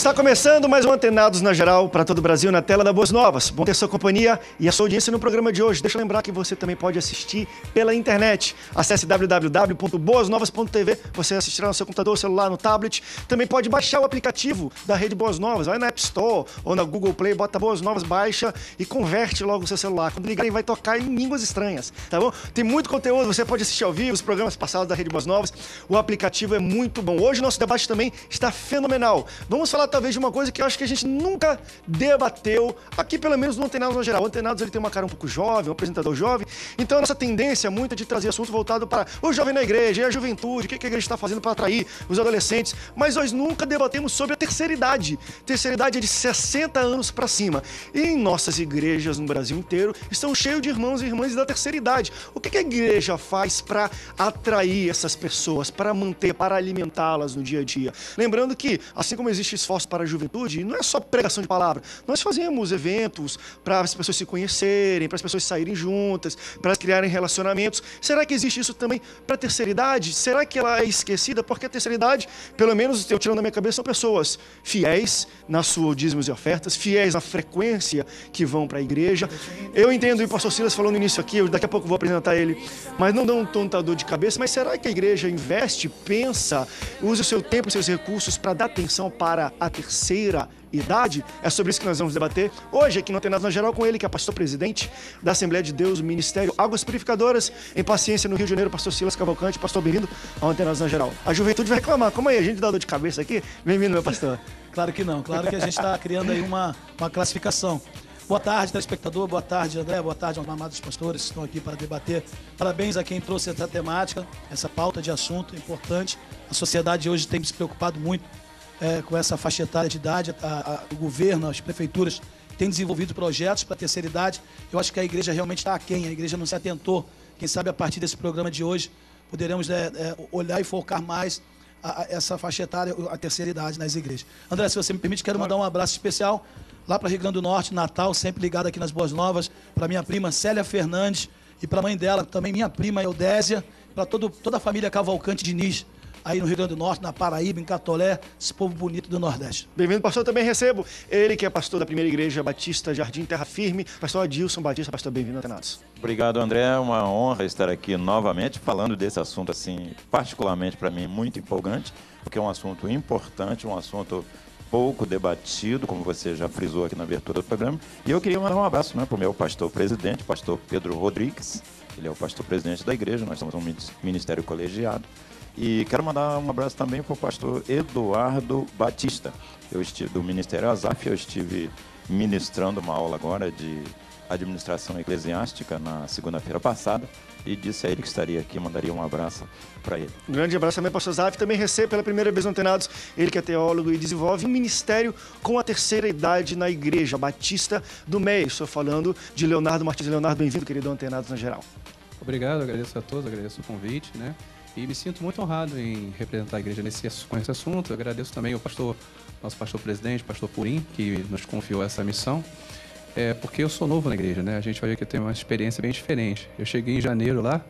Está começando mais um Antenados na Geral para todo o Brasil na tela da Boas Novas. Bom ter sua companhia e a sua audiência no programa de hoje. Deixa eu lembrar que você também pode assistir pela internet. Acesse www.boasnovas.tv. Você assistirá no seu computador, celular, no tablet. Também pode baixar o aplicativo da Rede Boas Novas. Vai na App Store ou na Google Play, bota Boas Novas, baixa e converte logo o seu celular. Quando ligarem, vai tocar em línguas estranhas, tá bom? Tem muito conteúdo, você pode assistir ao vivo os programas passados da Rede Boas Novas. O aplicativo é muito bom. Hoje o nosso debate também está fenomenal. Vamos falar talvez de uma coisa que eu acho que a gente nunca debateu, aqui pelo menos no Antenados no geral. O Antenados ele tem uma cara um pouco jovem, um apresentador jovem, então a nossa tendência muito é de trazer assunto voltado para o jovem na igreja, e a juventude, o que a igreja está fazendo para atrair os adolescentes, mas nós nunca debatemos sobre a terceira idade. Terceira idade é de 60 anos para cima, e em nossas igrejas no Brasil inteiro estão cheios de irmãos e irmãs da terceira idade. O que a igreja faz para atrair essas pessoas, para manter, para alimentá-las no dia a dia? Lembrando que, assim como existe esforço para a juventude, não é só pregação de palavra. Nós fazemos eventos para as pessoas se conhecerem, para as pessoas saírem juntas, para elas criarem relacionamentos. Será que existe isso também para a terceira idade? Será que ela é esquecida? Porque a terceira idade, pelo menos eu tirando da minha cabeça, são pessoas fiéis nas suas dízimos e ofertas, fiéis na frequência que vão para a igreja. Eu entendo, e o pastor Silas falou no início aqui, daqui a pouco eu vou apresentar ele, mas não dá um tanta dor de cabeça. Mas será que a igreja investe, pensa, usa o seu tempo e seus recursos para dar atenção para a terceira idade? É sobre isso que nós vamos debater hoje aqui no Antenados na Geral com ele, que é pastor presidente da Assembleia de Deus, o Ministério Águas Purificadoras em Paciência no Rio de Janeiro, pastor Silas Cavalcante. Pastor, bem-vindo ao Antenados na Geral. A juventude vai reclamar, como aí, a gente dá dor de cabeça aqui? Bem-vindo, meu pastor. Claro que não, claro que a gente está criando aí uma classificação. Boa tarde, telespectador, boa tarde, André, boa tarde aos amados pastores que estão aqui para debater. Parabéns a quem trouxe essa temática, essa pauta de assunto importante. A sociedade hoje tem se preocupado muito com essa faixa etária de idade. O governo, as prefeituras têm desenvolvido projetos para a terceira idade. Eu acho que a igreja realmente está aquém, a igreja não se atentou. Quem sabe a partir desse programa de hoje poderemos olhar e focar mais essa faixa etária, a terceira idade nas igrejas. André, se você me permite, quero mandar um abraço especial lá para Rio Grande do Norte, Natal, sempre ligado aqui nas Boas Novas, para minha prima Célia Fernandes e para a mãe dela, também minha prima Eudésia, para toda a família Cavalcante Diniz, aí no Rio Grande do Norte, na Paraíba, em Catolé, esse povo bonito do Nordeste. Bem-vindo, pastor. Também recebo ele, que é pastor da Primeira Igreja Batista Jardim Terra Firme, pastor Adilson Batista. Pastor, bem-vindo, Antenados. Obrigado, André. É uma honra estar aqui novamente falando desse assunto, assim, particularmente para mim, muito empolgante, porque é um assunto importante, um assunto pouco debatido, como você já frisou aqui na abertura do programa. E eu queria mandar um abraço, para o meu pastor presidente, pastor Pedro Rodrigues. Ele é o pastor presidente da igreja, nós somos um ministério colegiado. E quero mandar um abraço também para o pastor Eduardo Batista. Eu estive do Ministério Azaf, eu estive ministrando uma aula agora de administração eclesiástica na segunda-feira passada e disse a ele que estaria aqui, mandaria um abraço para ele. Um grande abraço também, pastor Zaf. Também recebe pela primeira vez no Antenados, ele que é teólogo e desenvolve um ministério com a terceira idade na Igreja Batista do MEI. Estou falando de Leonardo Martins. Leonardo, bem-vindo, querido, ao Antenados na Geral. Obrigado, agradeço a todos, agradeço o convite, né? E me sinto muito honrado em representar a igreja com esse assunto. Eu agradeço também ao nosso pastor presidente, pastor Purim, que nos confiou essa missão. Porque eu sou novo na igreja, né? A gente vai ver que eu tenho uma experiência bem diferente. Eu cheguei em janeiro lá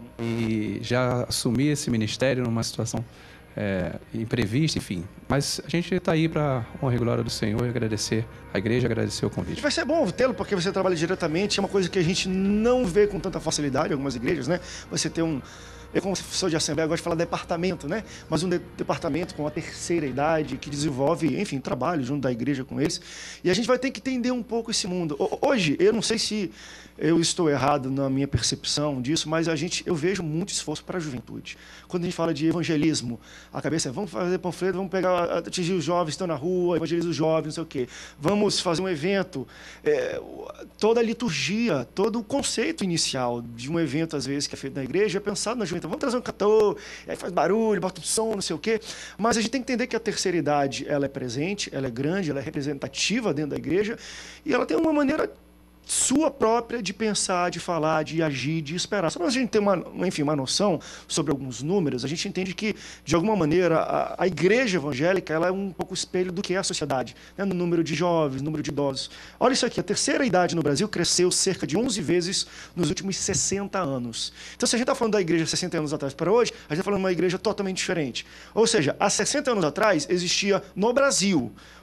e já assumi esse ministério numa situação imprevista, enfim. Mas a gente está aí para honra e glória do Senhor e agradecer a igreja, agradecer o convite. E vai ser bom tê-lo, porque você trabalha diretamente. É uma coisa que a gente não vê com tanta facilidade em algumas igrejas, né? Você tem eu, como professor de assembleia, gosto de falar departamento, né? Mas um departamento com a terceira idade que desenvolve, enfim, trabalho junto da igreja com eles. E a gente vai ter que entender um pouco esse mundo. Hoje, eu não sei se eu estou errado na minha percepção disso, mas eu vejo muito esforço para a juventude. Quando a gente fala de evangelismo, a cabeça é, vamos fazer panfleto, vamos atingir os jovens que estão na rua, evangelizar os jovens, não sei o quê. Vamos fazer um evento. Toda a liturgia, todo o conceito inicial de um evento, às vezes, que é feito na igreja, é pensado na juventude. Vamos trazer um cantor, aí faz barulho, bota um som, não sei o quê. Mas a gente tem que entender que a terceira idade, ela é presente, ela é grande, ela é representativa dentro da igreja, e ela tem uma maneira sua própria de pensar, de falar, de agir, de esperar. Só para a gente ter uma noção sobre alguns números, a gente entende que, de alguma maneira, a igreja evangélica ela é um pouco espelho do que é a sociedade, né? No número de jovens, número de idosos. Olha isso aqui, a terceira idade no Brasil cresceu cerca de 11 vezes nos últimos 60 anos. Então, se a gente está falando da igreja 60 anos atrás para hoje, a gente está falando de uma igreja totalmente diferente. Ou seja, há 60 anos atrás existia no Brasil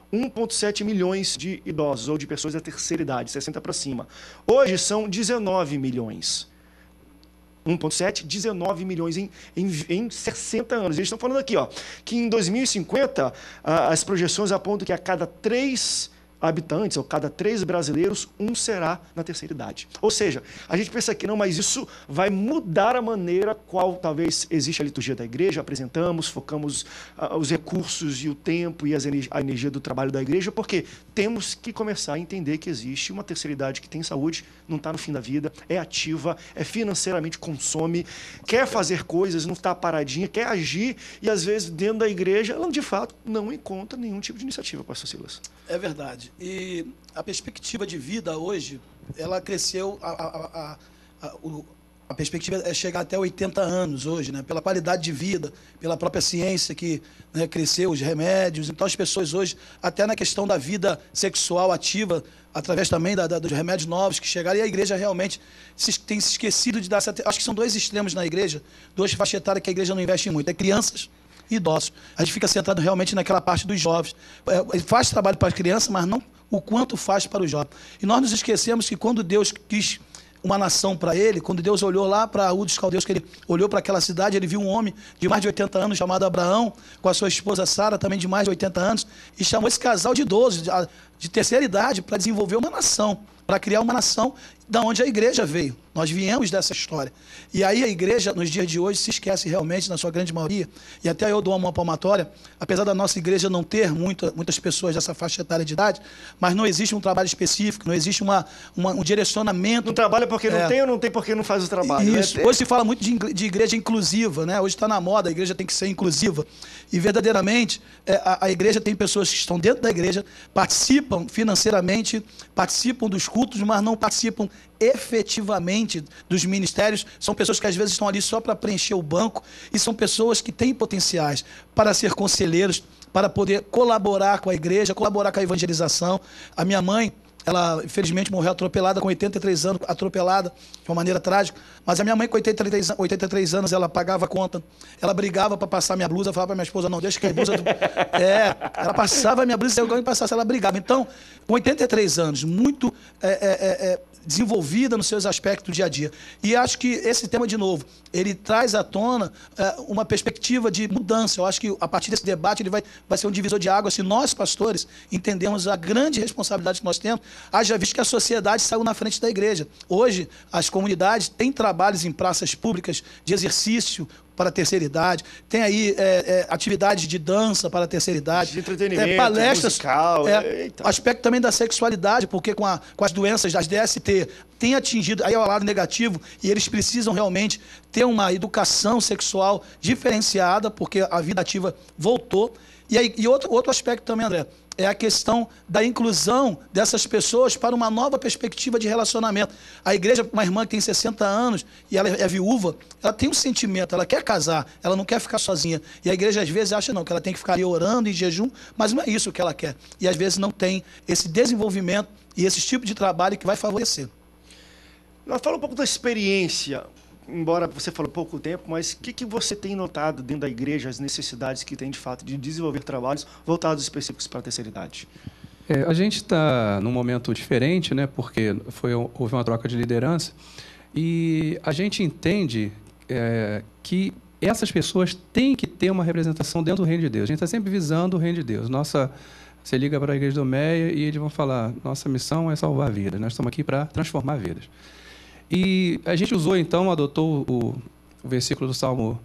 1,7 milhões de idosos ou de pessoas da terceira idade, 60 para cima. Hoje são 19 milhões. 1,7, 19 milhões em 60 anos. Eles estão falando aqui, ó, que em 2050 as projeções apontam que a cada 3 habitantes, ou cada 3 brasileiros, um será na terceira idade. Ou seja, a gente pensa que não, mas isso vai mudar a maneira qual talvez existe a liturgia da igreja, apresentamos, focamos os recursos e o tempo e a energia do trabalho da igreja, porque temos que começar a entender que existe uma terceira idade que tem saúde, não está no fim da vida, é ativa, é financeiramente consome, quer fazer coisas, não está paradinha, quer agir, e às vezes dentro da igreja ela de fato não encontra nenhum tipo de iniciativa, pastor Silas. É verdade. E a perspectiva de vida hoje, ela cresceu, a perspectiva é chegar até 80 anos hoje, né? Pela qualidade de vida, pela própria ciência que, né, cresceu, os remédios. Então as pessoas hoje, até na questão da vida sexual ativa, através também dos remédios novos que chegaram, e a igreja realmente tem se esquecido de dar essa... Acho que são 2 extremos na igreja, 2 faixas etárias que a igreja não investe muito, é crianças e idosos. A gente fica centrado realmente naquela parte dos jovens. Ele faz trabalho para as crianças, mas não o quanto faz para os jovens. E nós nos esquecemos que quando Deus quis uma nação para ele, quando Deus olhou lá para Ur dos Caldeus, que ele olhou para aquela cidade, ele viu um homem de mais de 80 anos chamado Abraão, com a sua esposa Sara, também de mais de 80 anos, e chamou esse casal de idosos, de terceira idade, para desenvolver uma nação, para criar uma nação da onde a igreja veio. Nós viemos dessa história. E aí a igreja, nos dias de hoje, se esquece realmente, na sua grande maioria, e até eu dou uma palmatória, apesar da nossa igreja não ter muitas pessoas dessa faixa etária de idade, mas não existe um trabalho específico, não existe um direcionamento. Não trabalha porque não tem ou não tem porque não faz o trabalho. Isso. Hoje se fala muito de igreja inclusiva, né? Hoje está na moda, a igreja tem que ser inclusiva. E verdadeiramente, a igreja tem pessoas que estão dentro da igreja, participam financeiramente, participam dos cultos, mas não participam efetivamente dos ministérios. São pessoas que às vezes estão ali só para preencher o banco, e são pessoas que têm potenciais para ser conselheiros, para poder colaborar com a igreja, colaborar com a evangelização. A minha mãe, ela infelizmente morreu atropelada com 83 anos, atropelada de uma maneira trágica, mas a minha mãe com 83 anos, ela pagava a conta, ela brigava para passar minha blusa, falava para minha esposa, não, deixa que a blusa... ela passava a minha blusa, se alguém passasse, ela brigava. Então, com 83 anos, muito desenvolvida nos seus aspectos do dia a dia. E acho que esse tema, de novo, ele traz à tona uma perspectiva de mudança. Eu acho que a partir desse debate ele vai ser um divisor de água se nós, pastores, entendemos a grande responsabilidade que nós temos, haja visto que a sociedade saiu na frente da igreja. Hoje, as comunidades têm trabalhos em praças públicas de exercício para a terceira idade, tem aí atividades de dança para a terceira idade, de entretenimento, palestras, musical, aspecto também da sexualidade, porque com as doenças das DST tem atingido, aí é o lado negativo, e eles precisam realmente ter uma educação sexual diferenciada, porque a vida ativa voltou. E outro aspecto também, André, é a questão da inclusão dessas pessoas para uma nova perspectiva de relacionamento. A igreja, uma irmã que tem 60 anos e ela é viúva, ela tem um sentimento, ela quer casar, ela não quer ficar sozinha. E a igreja às vezes acha não, que ela tem que ficar ali orando em jejum, mas não é isso que ela quer. E às vezes não tem esse desenvolvimento e esse tipo de trabalho que vai favorecer. Nós falamos um pouco da experiência, embora você falou pouco tempo, mas o que você tem notado dentro da igreja, as necessidades que tem de fato de desenvolver trabalhos voltados específicos para a terceira idade? A gente está num momento diferente, né? Porque houve uma troca de liderança, e a gente entende que essas pessoas têm que ter uma representação dentro do reino de Deus. A gente está sempre visando o reino de Deus. Você liga para a igreja do Meia e eles vão falar, nossa missão é salvar vidas, nós estamos aqui para transformar vidas. E a gente adotou o versículo do Salmo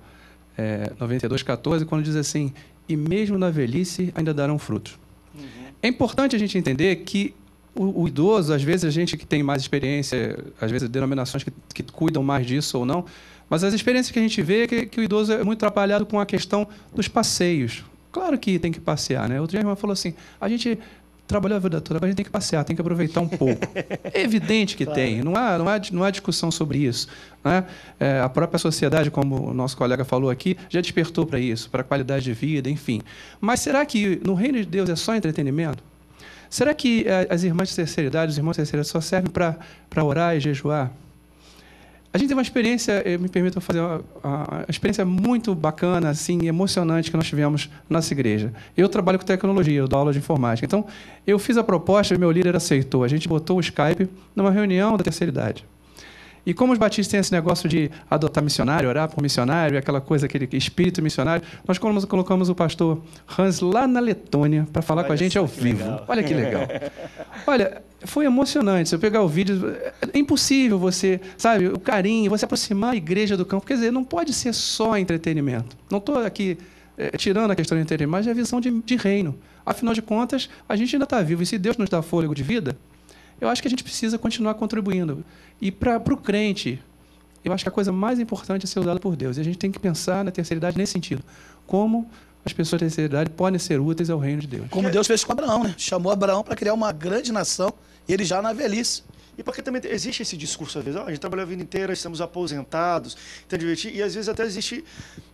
92:14, quando diz assim, e mesmo na velhice ainda darão frutos. Uhum. É importante a gente entender que o idoso, às vezes a gente que tem mais experiência, às vezes denominações que cuidam mais disso ou não, mas as experiências que a gente vê é que o idoso é muito atrapalhado com a questão dos passeios. Claro que tem que passear, né? Outro dia a irmã falou assim, a gente trabalhou a vida toda, mas a gente tem que passear, tem que aproveitar um pouco. É evidente que claro. Tem, não há discussão sobre isso. Né? A própria sociedade, como o nosso colega falou aqui, já despertou para isso, para a qualidade de vida, enfim. Mas será que no reino de Deus é só entretenimento? Será que as irmãs de terceira idade, os irmãos de terceira idade só servem para orar e jejuar? A gente teve uma experiência, me permitam fazer uma experiência muito bacana, assim, emocionante que nós tivemos na nossa igreja. Eu trabalho com tecnologia, eu dou aula de informática. Então, eu fiz a proposta e meu líder aceitou. A gente botou o Skype numa reunião da terceira idade. E como os batistas têm esse negócio de adotar missionário, orar por missionário, aquela coisa, aquele espírito missionário, nós colocamos o pastor Hans lá na Letônia para falar com a gente ao vivo. Legal. Olha que legal. Olha, foi emocionante. Se eu pegar o vídeo, é impossível você, sabe, o carinho, você aproximar a igreja do campo. Quer dizer, não pode ser só entretenimento. Não estou aqui tirando a questão de entretenimento, mas é a visão de reino. Afinal de contas, a gente ainda está vivo. E se Deus nos dá fôlego de vida, eu acho que a gente precisa continuar contribuindo. E para o crente, eu acho que a coisa mais importante é ser usada por Deus. E a gente tem que pensar na terceira idade nesse sentido. Como as pessoas da terceira idade podem ser úteis ao reino de Deus. Como Deus fez com Abraão, né? Chamou Abraão para criar uma grande nação, e ele já na velhice. E porque também existe esse discurso, às vezes, a gente trabalhou a vida inteira, estamos aposentados, então divertir, e às vezes até existe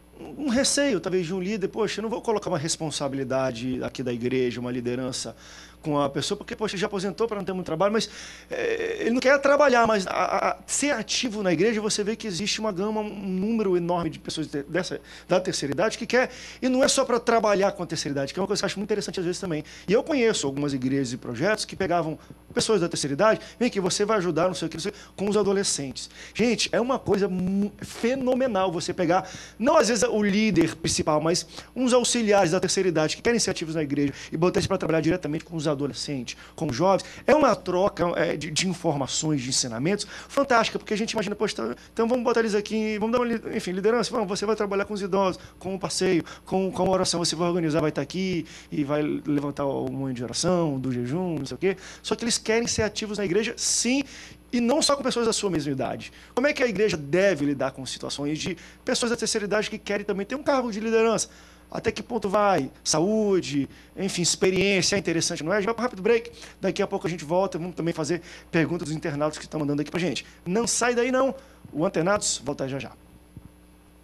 um receio, talvez, de um líder, poxa, eu não vou colocar uma responsabilidade aqui da igreja, uma liderança com a pessoa, porque, poxa, já aposentou para não ter muito trabalho, mas ele não quer trabalhar, mas ser ativo na igreja, você vê que existe uma gama, um número enorme de pessoas da terceira idade que quer, e não é só para trabalhar com a terceira idade, que é uma coisa que eu acho muito interessante às vezes também. E eu conheço algumas igrejas e projetos que pegavam pessoas da terceira idade, vem aqui, você vai ajudar, não sei o que, com os adolescentes. Gente, é uma coisa fenomenal você pegar, não às vezes o líder principal, mas uns auxiliares da terceira idade que querem ser ativos na igreja e botar isso para trabalhar diretamente com os adolescentes, com os jovens. É uma troca de informações, de ensinamentos fantástica, porque a gente imagina, poxa, então vamos botar eles aqui, vamos dar uma, enfim, liderança, vamos, você vai trabalhar com os idosos, com o passeio, com a oração, você vai organizar, vai estar aqui e vai levantar o momento de oração, do jejum, não sei o quê. Só que eles querem ser ativos na igreja, sim, e não só com pessoas da sua mesma idade. Como é que a igreja deve lidar com situações de pessoas da terceira idade que querem também ter um cargo de liderança? Até que ponto vai? Saúde, enfim, experiência, é interessante, não é? A gente vai para um rápido break, daqui a pouco a gente volta, vamos também fazer perguntas dos internautas que estão mandando aqui pra gente. Não sai daí não, o Antenados volta já já.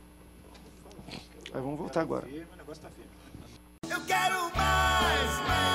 Aí vamos voltar agora. Eu quero mais, mais.